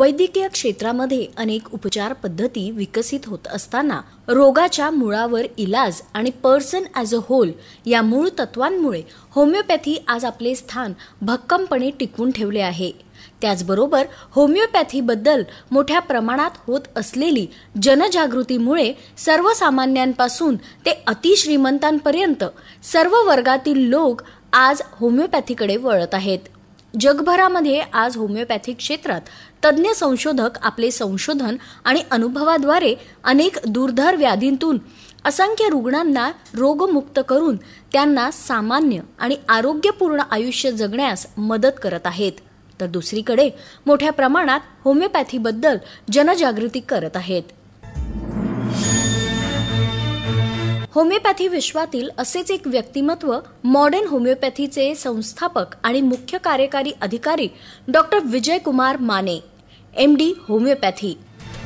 वैद्यकीय क्षेत्रामध्ये अनेक उपचार पद्धती विकसित होत असताना रोगाच्या मुळावर इलाज आणि पर्सन ॲज अ होल या मूळ तत्वांमुळे होमिओपॅथी आज आपले स्थान भक्कमपणे टिकवून ठेवले आहे। त्याचबरोबर होमिओपॅथीबद्दल मोठ्या प्रमाणात होत असलेली जनजागृतीमुळे सर्वसामान्यांपासून ते अतिश्रीमंतांपर्यंत सर्व वर्गातील लोक आज होमिओपॅथीकडे वळत आहेत। जगभरामध्ये आज होमिओपॅथी क्षेत्रात तज्ञ संशोधक आपले संशोधन आणि अनुभवाद्वारे अनेक दुर्धर व्याधींतून असंख्य रुग्णांना रोगमुक्त करून त्यांना सामान्य आणि आरोग्यपूर्ण आयुष्य जगण्यास मदत करत आहेत, तर दुसरीकडे मोठ्या प्रमाणात होमिओपॅथीबद्दल जनजागृती करत आहेत। होमिओपॅथी विश्वातील असेच एक व्यक्तिमत्व मॉडर्न होमिओपॅथीचे संस्थापक आणि मुख्य कार्यकारी अधिकारी doctor Vijay Kumar Mane, MD homeopathy.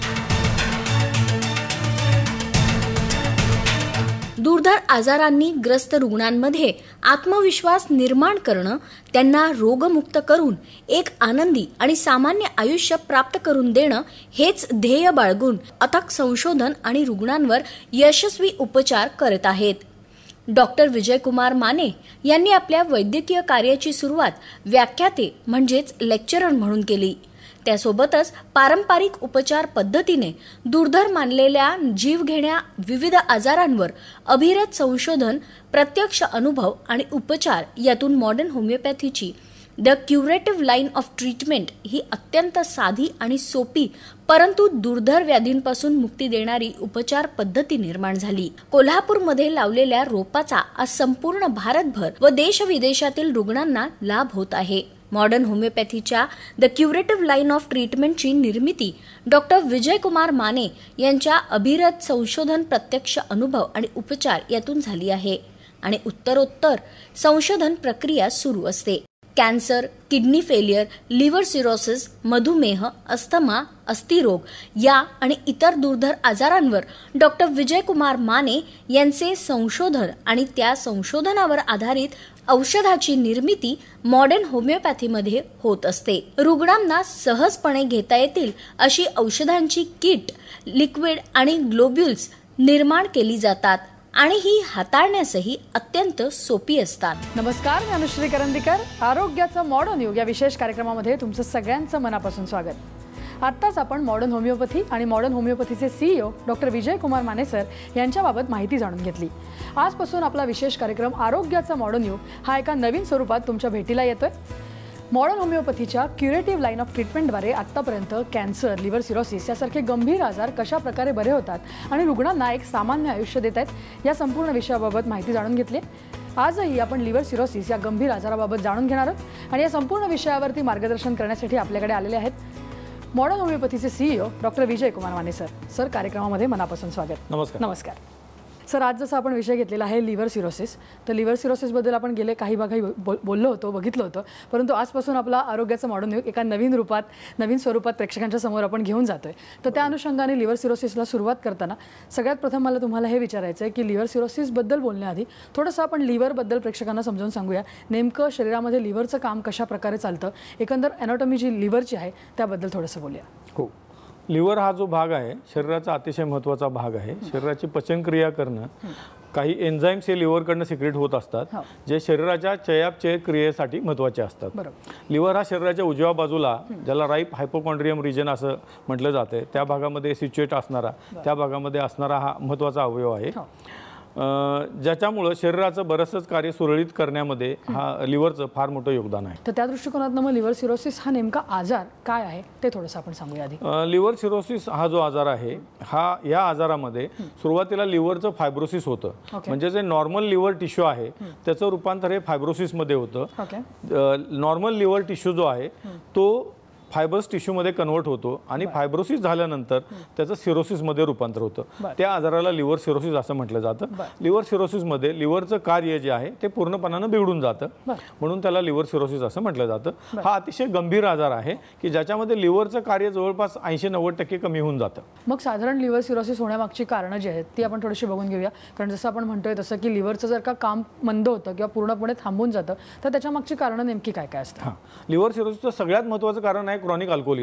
दुर्धर आजारांनी ग्रस्त रुग्णांमध्ये आत्मविश्वास निर्माण करणं, त्यांना रोगमुक्त करून एक आनंदी आणि सामान्य आयुष्य प्राप्त करून देणं हेच ध्येय बाळगून अथक संशोधन आणि रुग्णांवर यशस्वी उपचार करत आहेत। डॉक्टर विजय कुमार माने यांनी आपल्या वैद्यकीय कार्याची सुरुवात व्याख्याते म्हणजेच लेक्चरर म्हणून केली। त्यासोबतच पारंपरिक उपचार पद्धतीने दुर्धर मानलेल्या जीवघेण्या विविध आजारांवर अभिरत संशोधन, प्रत्यक्ष अनुभव आणि उपचार यातून मॉडर्न होमिओपॅथीची the curative line of treatment ही अत्यंत साधी आणि सोपी परंतु दुर्धर व्याधींपासून मुक्ती देणारी उपचार पद्धती निर्माण झाली। कोल्हापूरमध्ये लावलेल्या रोपाचा आज संपूर्ण भारतभर व देश-विदेशातील रुग्णांना लाभ होत आहे। मॉडर्न होमिओपॅथीच्या द क्युरेटिव्ह लाईन ऑफ ट्रीटमेंटची निर्मिती डॉक्टर विजय कुमार माने यांच्या अभिरत संशोधन, प्रत्यक्ष अनुभव आणि उपचार यातून झाली आहे आणि उत्तरोत्तर संशोधन प्रक्रिया सुरू असते। Cancer, kidney failure, liver cirrhosis, मधुमेह, अस्थमा, अस्थिरोग या आणि इतर दुर्धर आजारांवर डॉक्टर विजय कुमार माने यांचे संशोधन आणि त्या संशोधनावर आधारित औषधाची निर्मिती मॉडर्न होमिओपॅथीमध्ये होत असते। रुग्णांना सहजपणे घेता येतील अशी औषधांची किट, लिक्विड आणि ग्लोब्युल्स निर्माण केली जातात आणि ही हाताळण्यासही अत्यंत सोपी असतात। नमस्कार, मी अनुश्री करंदीकर। आरोग्याचं मॉडर्न युग या विशेष कार्यक्रमामध्ये तुमचं सगळ्यांचं मनापासून स्वागत। आत्ताच आपण मॉडर्न होमिओपॅथी आणि मॉडर्न होमिओपॅथीचे CEO doctor Vijay Kumar Mane sir यांच्याबाबत माहिती जाणून घेतली। आजपासून आपला विशेष कार्यक्रम आरोग्याचं मॉडर्न युग हा एका नवीन स्वरूपात तुमच्या भेटीला येतोय। मॉडर्न होमिओपॅथीच्या क्युरेटिव्ह लाईन ऑफ ट्रीटमेंटद्वारे आत्तापर्यंत कॅन्सर, लिव्हर सिरोसिस यासारखे गंभीर आजार कशा प्रकारे बरे होतात आणि रुग्णांना एक सामान्य आयुष्य देत आहेत या संपूर्ण विषयाबाबत माहिती जाणून घेतली। आजही आपण लिव्हर सिरोसिस या गंभीर आजाराबाबत जाणून घेणार आहोत आणि या संपूर्ण विषयावरती मार्गदर्शन करण्यासाठी आपल्याकडे आलेले आहेत मॉडर्न होमिओपॅथीचे CEO doctor Vijay Kumar Mane sir. Sir, कार्यक्रमामध्ये मनापासून स्वागत। नमस्कार। नमस्कार सर। आज जसं आपण विषय घेतलेला आहे लिव्हर सिरोसिस, तर लिव्हर सिरोसिसबद्दल आपण गेले काही बोललो होतो, बघितलं होतं, परंतु आजपासून आपला आरोग्याचं मॉडर्न युग एका नवीन स्वरूपात प्रेक्षकांच्या समोर आपण घेऊन जातोय। तर त्या अनुषंगाने लिव्हर सिरोसिसला सुरुवात करताना सगळ्यात प्रथम मला तुम्हाला हे विचारायचं आहे की लिव्हर सिरोसिसबद्दल बोलण्याआधी थोडंसं आपण लिव्हरबद्दल प्रेक्षकांना समजावून सांगूया। नेमकं शरीरामध्ये लिव्हरचं काम कशा प्रकारे चालतं, एकंदर ॲनाटॉमी जी लिव्हरची आहे त्याबद्दल थोडंसं बोलूया। हो, लिव्हर हा जो भाग आहे शरीराचा अतिशय महत्त्वाचा भाग आहे। शरीराची पचनक्रिया करणं, काही एन्झाईम्स हे लिव्हरकडनं सिक्रेट होत असतात जे शरीराच्या चयापचय क्रियेसाठी महत्त्वाचे असतात। लिव्हर हा शरीराच्या उजव्या बाजूला, ज्याला राईट हायपोकॉन्ड्रियम रिजन असं म्हटलं जाते, त्या भागामध्ये सिच्युएट असणारा, त्या भागामध्ये असणारा हा महत्त्वाचा अवयव आहे ज्याच्यामुळे शरीराचं बरंचसं कार्य सुरळीत करण्यामध्ये हा लिव्हरचं फार मोठं योगदान आहे। तर त्या दृष्टिकोनातून मग लिव्हर सिरोसिस हा नेमका आजार काय आहे ते थोडंसं आपण सांगूया आधी। लिव्हर सिरोसिस हा जो आजार आहे या आजारामध्ये सुरुवातीला लिव्हरचं फायब्रोसिस होतं, म्हणजे जे नॉर्मल लिव्हर टिश्यू आहे त्याचं रूपांतर हे फायब्रोसिसमध्ये होतं। नॉर्मल लिव्हर टिश्यू जो आहे तो फायबर्स टिश्यूमध्ये कन्वर्ट होतो आणि फायब्रोसिस झाल्यानंतर त्याचं सिरोसिसमध्ये रूपांतर होतं। त्या आजाराला लिव्हर सिरोसिस असं म्हटलं जातं। लिव्हर सिरोसिसमध्ये लिव्हरचं कार्य जे आहे ते पूर्णपणानं बिघडून जातं, म्हणून त्याला लिव्हर सिरोसिस असं म्हटलं जातं। हा अतिशय गंभीर आजार आहे की ज्याच्यामध्ये लिव्हरचं कार्य जवळपास 80-90% कमी होऊन जातं। मग साधारण लिव्हर सिरोसिस होण्यामागची कारणं जी आहेत ती आपण थोडीशी बघून घेऊया, कारण जसं आपण म्हणतोय तसं की लिव्हरचं जर का काम मंद होतं किंवा पूर्णपणे थांबून जातं तर त्याच्या मागची कारणं नेमकी काय काय असतात? लिव्हर सिरोसिसचं सगळ्यात महत्त्वाचं कारण आहे क्रॉनिक अल्कोहोलिझम,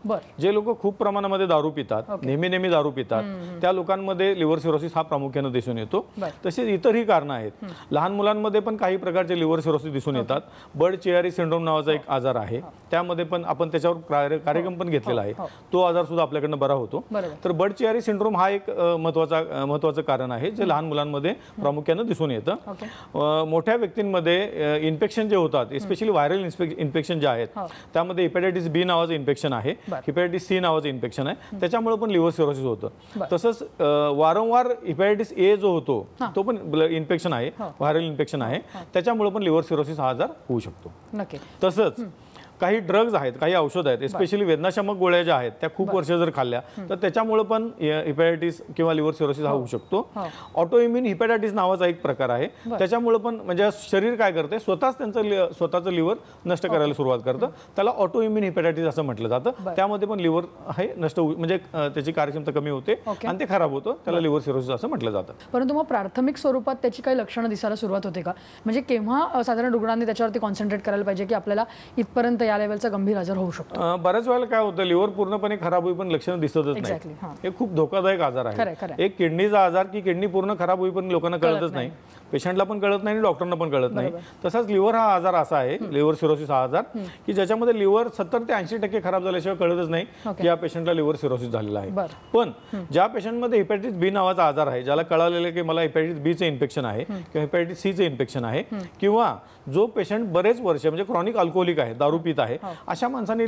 जे लोक खूप प्रमाणामध्ये दारू पितात, नेहमी दारू पितात, त्या लोकांमध्ये लिव्हर सिरोसिस हा प्रामुख्याने दिसून येतो. तसेच इतरही कारणं आहेत. लहान मुलांमध्ये पण काही प्रकारचे लिव्हर सिरोसिस दिसून येतात. बर्ड चियारी सिंड्रोम नावाचा एक आजार आहे, त्यामध्ये पण आपण त्याच्यावर कार्यक्रम पण घेतलेला आहे. तो आजार सुद्धा आपल्याकडनं बरा होतो. तर बर्ड चियारी सिंड्रोम हा एक महत्वाचं कारण आहे जे लहान मुलांमध्ये प्रामुख्याने दिसून येतं. मोठ्या व्यक्तींमध्ये इन्फेक्शन जे होतात, स्पेशली व्हायरल इन्फेक्शन जे आहेत, त्यामध्ये हेपॅटायटिस बी नावाचं इन्फेक्शन आहे, हेपॅटायटिस सी नावाचं इन्फेक्शन आहे, त्याच्यामुळे पण लिव्हर सिरोसिस होतं. तसंच वारंवार हेपॅटायटिस ए जो होतो तो पण इन्फेक्शन आहे, व्हायरल इन्फेक्शन आहे, त्याच्यामुळे पण लिव्हर सिरोसिस हा आजार होऊ शकतो. तसंच काही ड्रग्ज आहेत, काही औषध आहेत, स्पेशली वेदनाशामक गोळ्या ज्या आहेत त्या खूप वर्ष जर खाल्ल्या तर त्याच्यामुळे पण हेपॅटायटिस किंवा लिव्हर सिरोसिस हा होऊ शकतो. ऑटो इम्युन हेपॅटायटिस नावाचा एक प्रकार आहे, त्याच्यामुळे पण म्हणजे शरीर काय करते, स्वतःचं लिव्हर नष्ट करायला सुरुवात करतं. त्याला ऑटो इम्युन हेपॅटायटिस असं म्हटलं जातं. त्यामध्ये पण लिव्हर हे नष्ट म्हणजे त्याची कार्यक्षमता कमी होते आणि ते खराब होतं, त्याला लिव्हर सिरोसिस असं म्हटलं जातं. परंतु मग प्राथमिक स्वरूपात त्याची काही लक्षणं दिसायला सुरुवात होते का? म्हणजे केव्हा साधारण रुग्णांनी त्याच्यावरती कॉन्सन्ट्रेट करायला पाहिजे की आपल्याला इथपर्यंत या लेवलचा गंभीर आजार होऊ शकतो? बऱ्याच वेळेला काय होतं, लिव्हर पूर्णपणे खराब होई पण लक्षणं दिसतच नाही. हे खूप धोकादायक आजार आहे. एक किडनीचा आजार की किडनी पूर्ण खराब होई पण लोकांना कळतच नाही, पेशंटला पण कळत नाही आणि डॉक्टरना पण कळत नाही. तसाच लिव्हर हा आजार असा आहे, लिव्हर सिरोसिस हा आजार की ज्याच्यामध्ये लिव्हर 70 ते 80% खराब झाल्याशिवाय कळतच नाही की या पेशंटला लिव्हर सिरोसिस झालेला आहे. पण ज्या पेशंटमध्ये हेपॅटायटिस बी नावाचा आजार आहे, ज्याला कळालेलं की मला हेपॅटायटिस बी चे इन्फेक्शन आहे किंवा हेपॅटायटिस सी चे इन्फेक्शन आहे, किंवा जो पेशंट बरेच वर्ष म्हणजे क्रॉनिक अल्कोहोलिक आहे, दारू पित आहे, अशा माणसांनी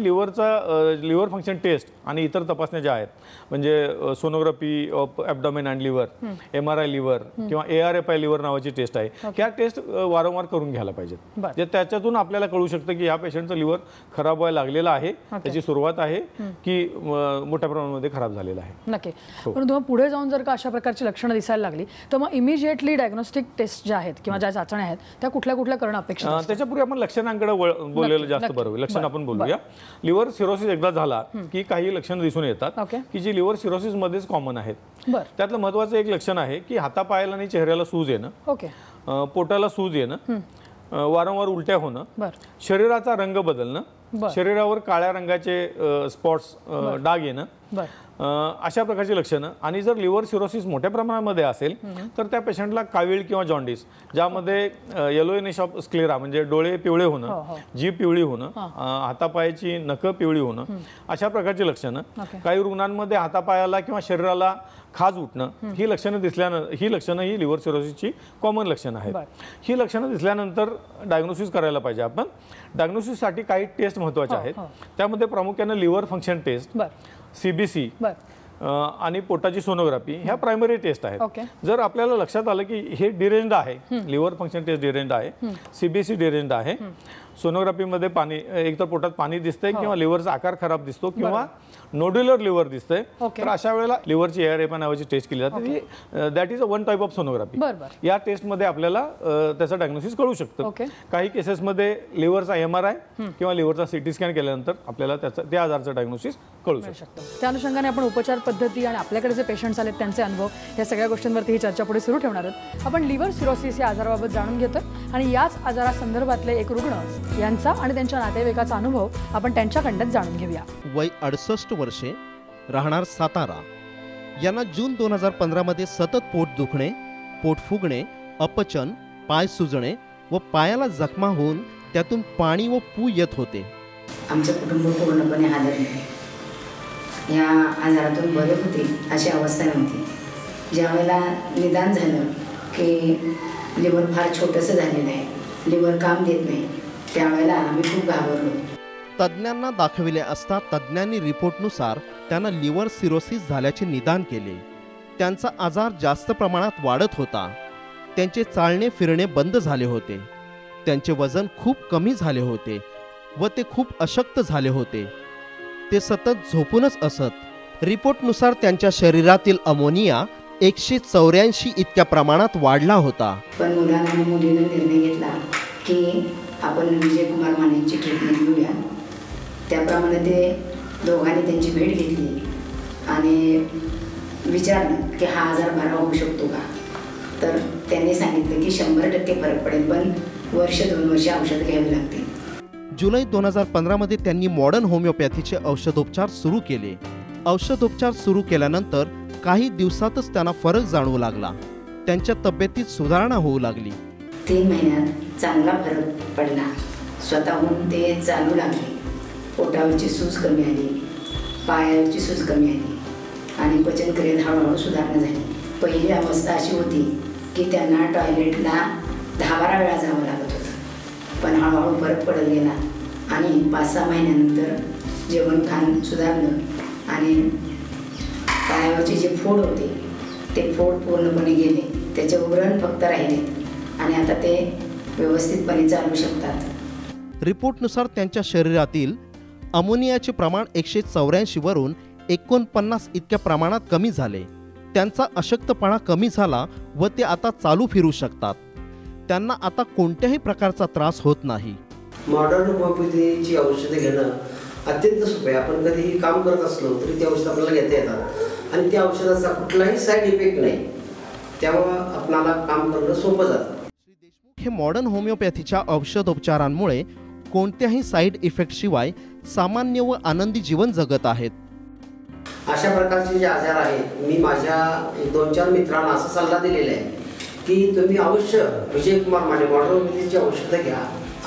लिव्हर फंक्शन टेस्ट आणि इतर तपासण्या ज्या आहेत म्हणजे sonography of abdomen and liver, MRI liver किंवा ARFI लिव्हर नावाची टेस्ट आहे, त्या टेस्ट वारंवार करून घ्यायला पाहिजेत. जे त्याच्यातून आपल्याला कळू शकतं की या पेशंटचं लिव्हर खराब व्हायला लागलेलं आहे, त्याची सुरुवात आहे की मोठ्या प्रमाणामध्ये खराब झालेलं आहे. नक्की. परंतु पुढे जाऊन जर का अशा प्रकारची लक्षणं दिसायला लागली तर मग इमिजिएटली डायग्नोस्टिक टेस्ट ज्या आहेत किंवा ज्या चाचण्या आहेत त्या कुठल्या करणं अपेक्षित आहे? त्याच्यापूर्वी आपण लक्षणांकडे बोललेलं जास्त बरं होईल. लक्षण आपण बोलूया. लिव्हर सिरोसिस एकदा झाला की काही लक्षणं दिसून येतात की जी लिव्हर सिरोसिस मध्येच कॉमन आहेत. त्यातलं महत्वाचं एक लक्षण आहे की हातापायाला आणि चेहऱ्याला सूज येणं, पोटाला सूज येणं, वारंवार उलट्या होणं, शरीराचा रंग बदलणं, शरीरावर काळ्या रंगाचे स्पॉट्स डाग येणं, अशा प्रकारची लक्षणं. आणि जर लिव्हर सिरोसिस मोठ्या प्रमाणामध्ये असेल तर त्या पेशंटला कावीळ किंवा जॉन्डिस, ज्यामध्ये येलोइनिश ऑफ स्क्लेरा म्हणजे डोळे पिवळे होणं, जीभ पिवळी होणं, हातापायाची नखं पिवळी होणं, अशा प्रकारची लक्षणं. काही रुग्णांमध्ये हातापायाला किंवा शरीराला खाज उठणं, ही लक्षणं ही लिव्हर सिरोसिसची कॉमन लक्षणं आहेत. ही लक्षणं दिसल्यानंतर डायग्नोसिस करायला पाहिजे आपण. डायग्नोसिससाठी काही टेस्ट महत्त्वाच्या आहेत, त्यामध्ये प्रामुख्याने लिव्हर फंक्शन टेस्ट, CBC आणि पोटाची सोनोग्राफी ह्या प्रायमरी टेस्ट आहेत. जर आपल्याला लक्षात आलं की हे डिरेंज्ड आहे, लिव्हर फंक्शन टेस्ट डिरेंज्ड आहे, CBC डिरेंज्ड आहे, सोनोग्राफीमध्ये पाणी, एकतर पोटात पाणी दिसतंय किंवा लिव्हरचा आकार खराब दिसतो किंवा नोड्युलर लिव्हर दिसतंय, तर अशा वेळेला लिव्हरची ARFI नावाची टेस्ट केली जाते. That is a one type of sonography. या टेस्टमध्ये आपल्याला त्याचं डायग्नोसिस कळू शकतं. काही केसेसमध्ये लिव्हरचा MRI किंवा लिव्हरचा CT स्कॅन केल्यानंतर आपल्याला त्या आजाराचं डायग्नोसिस कळू शकतं. त्या अनुषंगाने आपण उपचार पद्धती आणि आपल्याकडे जे पेशंट्स आलेत त्यांचे अनुभव या सगळ्या गोष्टींवरती ही चर्चा पुढे सुरू ठेवणार आहोत. आपण लिव्हर सिरोसिस या आजाराबाबत जाणून घेतोय आणि याच आजारासंदर्भातले एक रुग्ण यांचा आणि त्यांच्या नातेवाईकाचा अनुभव आपण त्यांच्याकडून जाणून घेऊया. वय 68 वर्षे, राहणार सातारा. यांना जून 2015 मध्ये सतत पोट दुखणे, पोट फुगणे, अपचन, पाय सुजणे व पायाला जखमा होऊन त्यातून पाणी व पू येत होते. आमचे कुटुंब पूर्णपणे हादरले. या आजारातून बरे होते अशी अवस्था नव्हती. ज्यावेळेला निदान झालं की लिव्हर फार छोटंसं झालेलं आहे, लिव्हर काम देत नाही, त्यावेळेला आम्ही खूप घाबरलो. तज्ज्ञांना दाखविले असता तज्ज्ञांनी रिपोर्टनुसार त्यांना लिव्हर सिरोसिस झाल्याचे निदान केले. त्यांचा आजार जास्त प्रमाणात वाढत होता. त्यांचे चालणे फिरणे बंद झाले होते. त्यांचे वजन खूप कमी झाले होते व ते खूप अशक्त झाले होते. ते सतत झोपूनच असत. रिपोर्टनुसार त्यांच्या शरीरातील अमोनिया 184 इतक्या प्रमाणात वाढला होता. पण मुलांना आणि मुलीने निर्णय घेतला की आपण विजय कुमार मानेची ट्रीटमेंट घेऊया. त्याप्रमाणे ते दोघांनी त्यांची भेट घेतली आणि विचारलं की हा आजार बरा होऊ शकतो का. तर त्यांनी सांगितलं की 100% फरक पडेल, पण 1-2 वर्ष औषध घ्यावी लागतील. जुलै 2015मध्ये त्यांनी मॉडर्न होमिओपॅथीचे औषधोपचार सुरू केले. औषधोपचार सुरू केल्यानंतर काही दिवसातच त्यांना फरक जाणवू लागला. त्यांच्या तब्येतीत सुधारणा होऊ लागली. 3 महिन्यात चांगला फरक पडला. स्वतःहून ते चालू लागले. पोटावरची सूज कमी आली, पायावरची सूज कमी आली आणि पचनक्रियेत हळूहळू सुधारणा झाली. पहिली अवस्था अशी होती की त्यांना टॉयलेटला 10-12 वेळा जावं लागत होतं, पण हळूहळू फरक पडत गेला आणि 5-6 महिन्यानंतर जेवण खाण सुधारलं आणि पायावरचे जे फोड होते ते फोड पूर्णपणे गेले. त्याचे उघरण फक्त राहिले आणि आता ते व्यवस्थितपणे चालू शकतात. रिपोर्टनुसार त्यांच्या शरीरातील अमोनियाचे प्रमाण 184 वरून 49 इतक्या प्रमाणात कमी झाले. त्यांचा अशक्तपणा कमी झाला व ते आता चालू फिरू शकतात. त्यांना आता कोणत्याही प्रकारचा त्रास होत नाही. मॉडर्न होमिओपॅथीची औषधं घेणं अत्यंत सोपं आहे. आपण कधीही काम करत असलो तरी ती औषधं आपल्याला घेता येतात आणि त्या औषधाचा कुठलाही साईड इफेक्ट नाही, त्यामुळं आपल्याला काम करणं सोपं जातं. श्री देशमुख हे मॉडर्न होमिओपॅथीच्या औषधोपचारांमुळे कोणत्याही साईड इफेक्टशिवाय सामान्य व आनंदी जीवन जगत आहेत. अशा प्रकारचे जे आजार आहेत, मी माझ्या 2-4 मित्रांना असा सल्ला दिलेला आहे की तुम्ही अवश्य विजयकुमार माने मॉडर्न होमिओपॅथीची औषधं घ्या.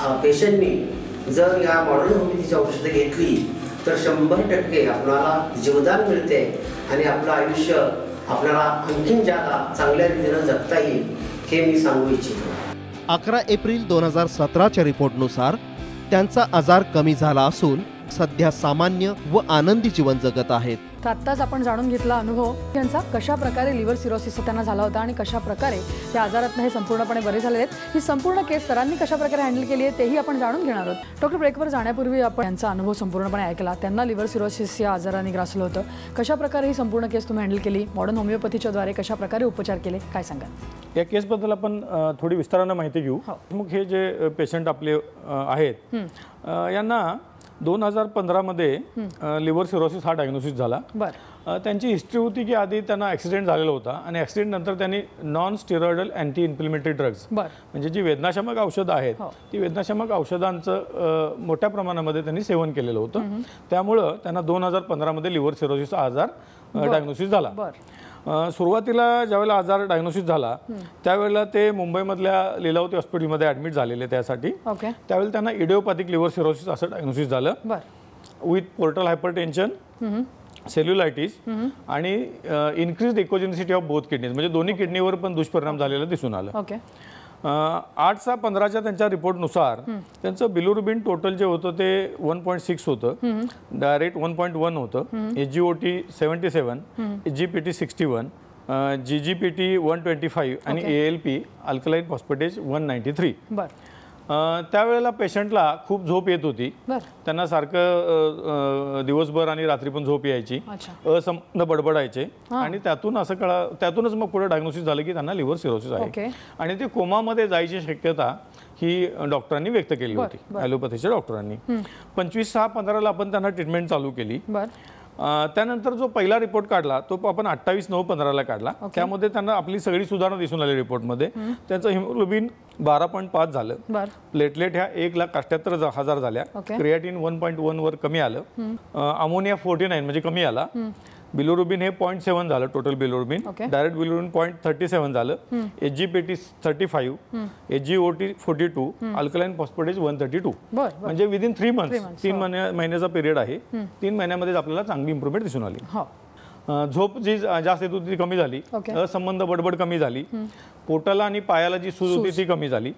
पेशंटनी जर या मॉडर्न होमिओपॅथीची औषधं घेतली तर 100% आपल्याला जीवदान मिळते आणि आपलं आयुष्य आपल्याला आणखीन जादा चांगल्या रीतीनं जगता येईल, हे मी सांगू इच्छितो. 11 एप्रिल 2017च्या रिपोर्टनुसार त्यांचा आजार कमी झाला असून सध्या सामान्य व आनंदी जीवन जगत आहेत. तर आत्ताच आपण जाणून घेतला अनुभव त्यांचा, कशा प्रकारे लिव्हर सिरोसिसचा त्यांना झाला होता आणि कशा प्रकारे त्या आजारातून हे संपूर्णपणे बरे झालेले आहेत. ही संपूर्ण केस सरांनी कशा प्रकारे हँडल केली आहे तेही आपण जाणून घेणार आहोत. डॉक्टर, ब्रेकवर जाण्यापूर्वी आपण यांचा अनुभव संपूर्णपणे ऐकला. त्यांना लिव्हर सिरोसिस या आजाराने ग्रासलं होतं. कशा प्रकारे ही संपूर्ण केस तुम्ही हँडल केली, मॉडर्न होमिओपॅथीच्या द्वारे कशा प्रकारे उपचार केले, काय सांगाल? या केसबद्दल आपण थोडी विस्तारानं माहिती घेऊ. मग हे जे पेशंट आपले आहेत यांना 2015मध्ये लिव्हर सिरोसिस हा डायग्नोसिस झाला. त्यांची हिस्ट्री होती की आधी त्यांना ॲक्सिडेंट झालेला होता आणि ॲक्सिडेंट नंतर त्यांनी non steroidal anti inflammatory drugs म्हणजे जी वेदनाशामक औषधं आहेत ती वेदनाशामक औषधांचं मोठ्या प्रमाणामध्ये त्यांनी सेवन केलेलं होतं. त्यामुळं त्यांना 2015मध्ये लिव्हर सिरोसिसचा आजार डायग्नोसिस झाला. सुरुवातीला ज्यावेळेला आजार डायग्नोसिस झाला त्यावेळेला ते मुंबईमधल्या लीलावती हॉस्पिटलमध्ये ॲडमिट झालेले. त्यासाठी त्यावेळेला त्यांना इडिओपॅथिक लिव्हर सिरोसिस असं डायग्नोसिस झालं विथ पोर्टल हायपरटेन्शन, सेल्युलायटिस आणि increase echogenicity of both kidneys म्हणजे दोन्ही किडनीवर पण दुष्परिणाम झालेला दिसून आलं. 8/6/15च्या त्यांच्या रिपोर्टनुसार त्यांचं बिलिरुबिन टोटल जे होतं ते 1.6 होतं, डायरेक्ट 1.1 होतं, SGOT 77, SGPT 61, GGPT 125 आणि ALP अल्कलाइन फॉस्फेटेज 193. त्यावेळेला पेशंटला खूप झोप येत होती. त्यांना सारखं दिवसभर आणि रात्री पण झोप यायची, असंबंध बडबडायचे आणि त्यातूनच मग पुढे डायग्नोसिस झालं की त्यांना लिव्हर सिरोसिस आहे आणि ते कोमामध्ये जायची शक्यता ही डॉक्टरांनी व्यक्त केली होती, ॲलोपॅथीच्या डॉक्टरांनी. 25/6/15ला आपण त्यांना ट्रीटमेंट चालू केली. त्यानंतर जो पहिला रिपोर्ट काढला तो आपण 28/9/15ला काढला. त्यामध्ये त्यांना आपली सगळी सुधारणा दिसून आली रिपोर्टमध्ये. त्यांचं हिमोग्लोबिन 12.5 झालं, प्लेटलेट ह्या 1,78,000 झाल्या, क्रिएटिन 1.1 वर कमी आलं, अमोनिया 49 म्हणजे कमी आला, बिलिरुबिन हे 0.7 झालं टोटल बिलिरुबिन, डायरेक्ट बिलिरुबिन 0.37 झालं, SGPT 35, SGOT 42, अल्कलाइन फॉस्फेटेज 132. म्हणजे विदिन 3 मंथ्स 3 महिन्याचा पिरियड आहे. 3 महिन्यामध्ये आपल्याला चांगली इम्प्रूव्हमेंट दिसून आली. झोप जी जास्त येत होती ती कमी झाली, असंबंध बडबड कमी झाली, पोटाला आणि पायाला जी सूज होती ती कमी झाली.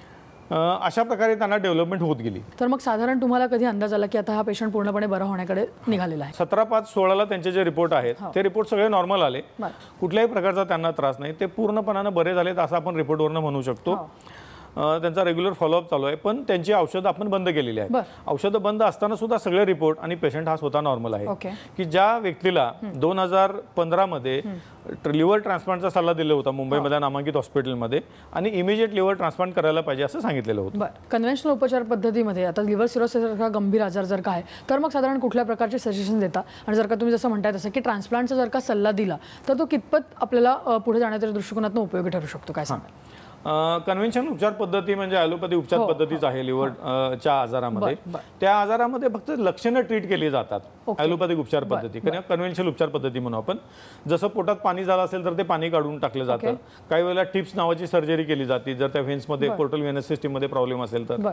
अशा प्रकारे त्यांना डेव्हलपमेंट होत गेली. तर मग साधारण तुम्हाला कधी अंदाज आला की आता हा पेशंट पूर्णपणे बरा होण्याकडे निघालेला आहे? 17/5/16ला त्यांचे जे रिपोर्ट आहेत ते रिपोर्ट सगळे नॉर्मल आले, कुठल्याही प्रकारचा त्यांना त्रास नाही, ते पूर्णपणानं बरे झालेत असं आपण रिपोर्टवरनं म्हणू शकतो. त्यांचा रेग्युलर फॉलोअप चालू आहे, पण त्यांची औषधं आपण बंद केलेली आहेत. औषधं बंद असताना सुद्धा सगळे रिपोर्ट आणि पेशंट हा स्वतः नॉर्मल आहे. की ज्या व्यक्तीला 2015मध्ये लिव्हर ट्रान्सप्लांटचा सल्ला दिला होता मुंबईमधल्या नामांकित हॉस्पिटलमध्ये आणि इमिजिएट लिव्हर ट्रान्सप्लांट करायला पाहिजे असं सांगितलेलं होतं. कन्व्हेन्शनल उपचार पद्धतीमध्ये आता लिव्हर सिरोसिससारखा गंभीर आजार जर का आहे तर मग साधारण कुठल्या प्रकारचे सजेशन देता आणि जर का तुम्ही जसं म्हणताय तसं की ट्रान्सप्लांटचा जर का सल्ला दिला तर तो कितपत आपल्याला पुढे जाण्याच्या दृष्टिकोनातून उपयोगी ठरू शकतो, काय सांगाल? कन्व्हेन्शनल उपचार पद्धती म्हणजे ॲलोपॅथी उपचार पद्धतीच आहे लिव्हरच्या आजारामध्ये. त्या आजारामध्ये फक्त लक्षणं ट्रीट केली जातात ॲलोपॅथिक उपचार पद्धती, कन्व्हेन्शनल उपचार पद्धती म्हणून आपण. जसं पोटात पाणी झालं असेल तर ते पाणी काढून टाकलं जातं. काही वेळेला टिप्स नावाची सर्जरी केली जाते जर त्या व्हेन्समध्ये पोर्टल व्हेनस सिस्टीममध्ये प्रॉब्लेम असेल तर.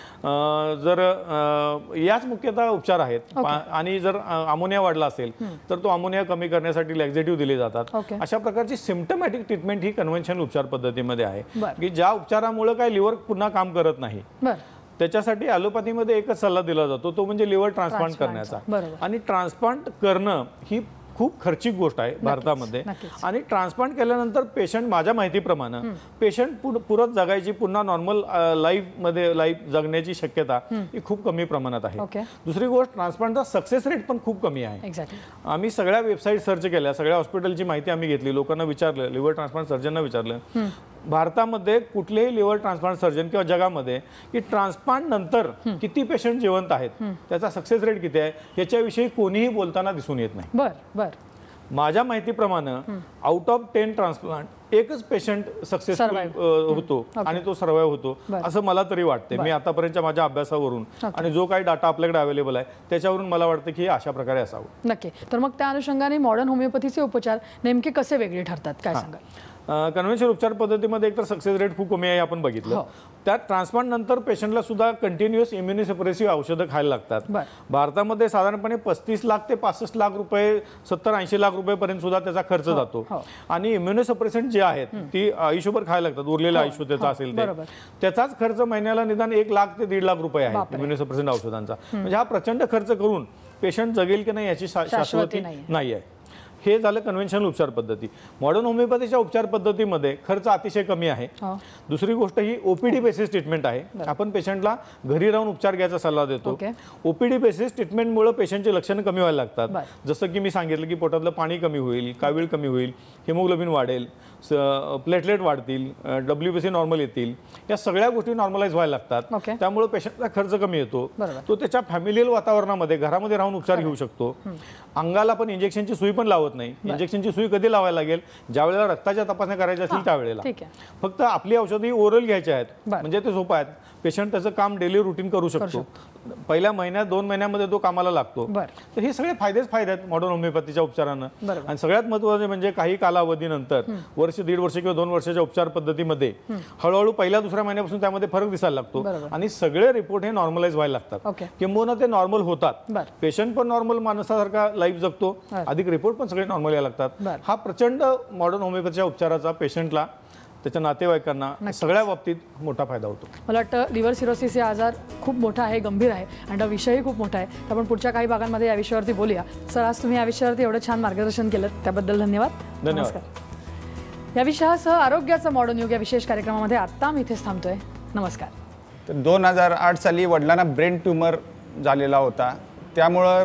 जर याच मुख्यतः उपचार आहेत. आणि जर अमोनिया वाढला असेल तर तो अमोनिया कमी करण्यासाठी लॅक्झेटिव्ह दिले जातात. अशा प्रकारची सिम्पटमॅटिक ट्रीटमेंट ही कन्व्हेन्शनल उपचार पद्धतीमध्ये आहे की ज्या उपचारामुळे काय लिव्हर पुन्हा काम करत नाही. त्याच्यासाठी ॲलोपॅथीमध्ये एकच सल्ला दिला जातो, तो म्हणजे लिव्हर ट्रान्सप्लांट करण्याचा. आणि ट्रान्सप्लांट करणं ही खूप खर्चिक गोष्ट आहे भारतामध्ये. आणि ट्रान्सप्लांट केल्यानंतर पेशंट, माझ्या माहितीप्रमाणे पेशंट परत जगायची, पुन्हा नॉर्मल लाईफ जगण्याची शक्यता ही खूप कमी प्रमाणात आहे. दुसरी गोष्ट, ट्रान्सप्लांटचा सक्सेस रेट पण खूप कमी आहे. आम्ही सगळ्या वेबसाईट सर्च केल्या, सगळ्या हॉस्पिटलची माहिती आम्ही घेतली, लोकांना विचारलं, लिव्हर ट्रान्सप्लांट सर्जनना विचारलं भारतामध्ये कुठलेही लिव्हर ट्रान्सप्लांट सर्जन किंवा जगामध्ये की ट्रान्सप्लांट नंतर किती पेशंट जिवंत आहेत, त्याचा सक्सेस रेट किती आहे, याच्याविषयी कोणीही बोलताना दिसून येत नाही. माझ्या माहितीप्रमाणे आउट ऑफ 10 ट्रान्सप्लांट एकच पेशंट सक्सेसफुल होतो आणि तो सर्वाइव्ह होतो असं मला तरी वाटते. मी आतापर्यंतच्या माझ्या अभ्यासावरून आणि जो काही डाटा आपल्याकडे अवेलेबल आहे त्याच्यावरून मला वाटतं की अशा प्रकारे असावं. नक्की. तर मग त्या अनुषंगाने मॉडर्न होमिओपॅथीचे उपचार नेमके कसे वेगळे ठरतात, काय सांगाल? कन्व्हेन्शनल उपचार पद्धतीमध्ये एकतर सक्सेस रेट खूप कमी आहे आपण बघितलं. त्यात ट्रान्सप्लांट नंतर पेशंटला सुद्धा कंटिन्युअस इम्युनिसप्रेसिव्ह औषधं खायला लागतात. भारतामध्ये साधारणपणे 35 लाख ते 65 लाख रुपये, 70-80 लाख रुपयेपर्यंत सुद्धा त्याचा खर्च जातो. आणि इम्युनिसप्रेसंट जे आहेत ती आयुष्यभर खायला लागतात, उरलेलं आयुष्य त्याचं असेल त्याचाच खर्च महिन्याला निदान 1 लाख ते 1.5 लाख रुपये आहे इम्युनिसप्रेसंट औषधांचा. म्हणजे हा प्रचंड खर्च करून पेशंट जगेल की नाही याची शाश्वती नाही आहे. हे झालं कन्व्हेन्शनल उपचार पद्धती. मॉडर्न होमिओपॅथीच्या उपचार पद्धतीमध्ये खर्च अतिशय कमी आहे. दुसरी गोष्ट ही ओपीडी बेसिस ट्रीटमेंट आहे. आपण पेशंटला घरी राहून उपचार घ्यायचा सल्ला देतो. ओपीडी बेसिस ट्रीटमेंटमुळे पेशंटचे लक्षणं कमी व्हायला लागतात. जसं की मी सांगितलं की पोटातलं पाणी कमी होईल, कावीळ कमी होईल, हिमोग्लोबिन वाढेल, प्लेटलेट वाढतील, WBC नॉर्मल येतील, या सगळ्या गोष्टी नॉर्मलाइज व्हायला लागतात. त्यामुळे पेशंटचा खर्च कमी येतो. तो त्याच्या फॅमिलियल वातावरणामध्ये घरामध्ये राहून उपचार घेऊ शकतो. अंगाला पण इंजेक्शनची सुई पण लावत नाही. इंजेक्शनची सुई कधी लावायला लागेल, ज्या वेळेला रक्ताच्या तपासण्या करायच्या असतील त्यावेळेला. फक्त आपली औषधी ओरल घ्यायची आहेत, म्हणजे ते सोपं आहेत. पेशंट त्याचं काम डेली रुटीन करू शकतो. पहिल्या महिन्यात 2 महिन्यामध्ये तो कामाला लागतो. तर हे सगळे फायदे आहेत मॉडर्न होमिओपॅथीच्या उपचारांना. आणि सगळ्यात महत्त्वाचे म्हणजे काही कालावधीनंतर, वर्ष, 1.5 वर्ष किंवा 2 वर्षाच्या उपचार पद्धतीमध्ये हळूहळू पहिल्या 2ऱ्या महिन्यापासून त्यामध्ये फरक दिसायला लागतो. आणि सगळे रिपोर्ट हे नॉर्मलाइज व्हायला लागतात, किंबहुना ते नॉर्मल होतात. पेशंट पण नॉर्मल माणसासारखा लाईफ जगतो, अधिक रिपोर्ट पण सगळे नॉर्मल यायला लागतात. हा प्रचंड मॉडर्न होमिओपॅथीच्या उपचाराचा पेशंटला, त्याच्या नातेवाईकांना सगळ्या बाबतीत मोठा फायदा होतो. मला वाटतं लिव्हर सिरोसिस हे आजार खूप मोठा आहे, गंभीर आहे आणि हा विषयही खूप मोठा आहे. तर आपण पुढच्या काही भागांमध्ये या विषयावरती बोलूया. सर, आज तुम्ही या विषयावरती एवढं छान मार्गदर्शन केलं त्याबद्दल धन्यवाद. नमस्कार. या विषयासह आरोग्याचं मॉडर्न युग या विशेष कार्यक्रमामध्ये आत्ता मी इथेच थांबतोय. नमस्कार. तर 2008 साली वडिलांना ब्रेन ट्यूमर झालेला होता. त्यामुळं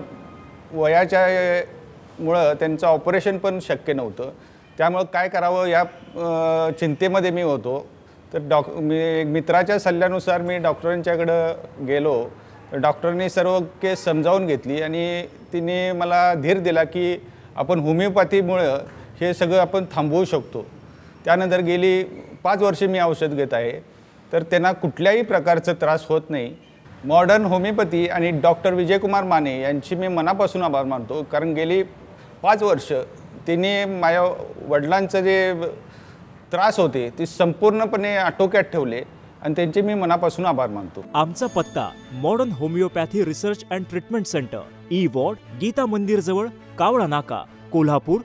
वयाच्यामुळं त्यांचं ऑपरेशन पण शक्य नव्हतं. त्यामुळं काय करावं या चिंतेमध्ये मी होतो. तर मी मित्राच्या सल्ल्यानुसार मी डॉक्टरांच्याकडं गेलो. तर डॉक्टरांनी सर्व केस समजावून घेतली आणि तिने मला धीर दिला की आपण होमिओपॅथीमुळं हे सगळं आपण थांबवू शकतो. त्यानंतर गेली 5 वर्षे मी औषध घेत आहे. तर त्यांना कुठल्याही प्रकारचा त्रास होत नाही. मॉडर्न होमिओपॅथी आणि डॉक्टर विजयकुमार माने यांची मी मनापासून आभार मानतो, कारण गेली 5 वर्ष तिने माझ्या वडिलांचं जे त्रास होते ते संपूर्णपणे आटोक्यात ठेवले आणि त्यांचे मी मनापासून आभार मानतो. आमचा पत्ता modern homeopathy research and treatment centre, E ward, Gita Mandir जवळ, कावळा नाका, कोल्हापूर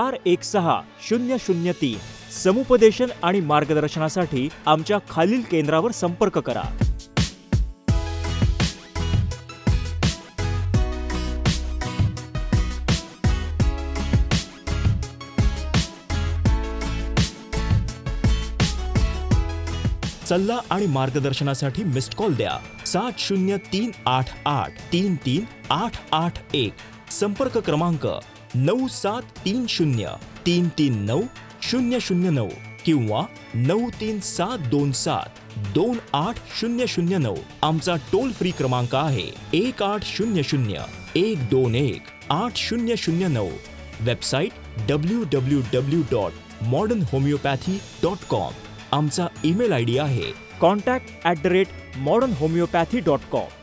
416003. समुपदेशन आणि मार्गदर्शनासाठी आमच्या खालील केंद्रावर संपर्क करा. सल्ला आणि मार्गदर्शनासाठी मिस्ड कॉल द्या 7038833881. संपर्क क्रमांक 9730339009 किंवा 9372728009. आमचा टोल फ्री क्रमांक आहे 1800-121-8009. Website www.modernhomeopathy.com. आमचा ईमेल ID आहे contact@modernhomeopathy.com.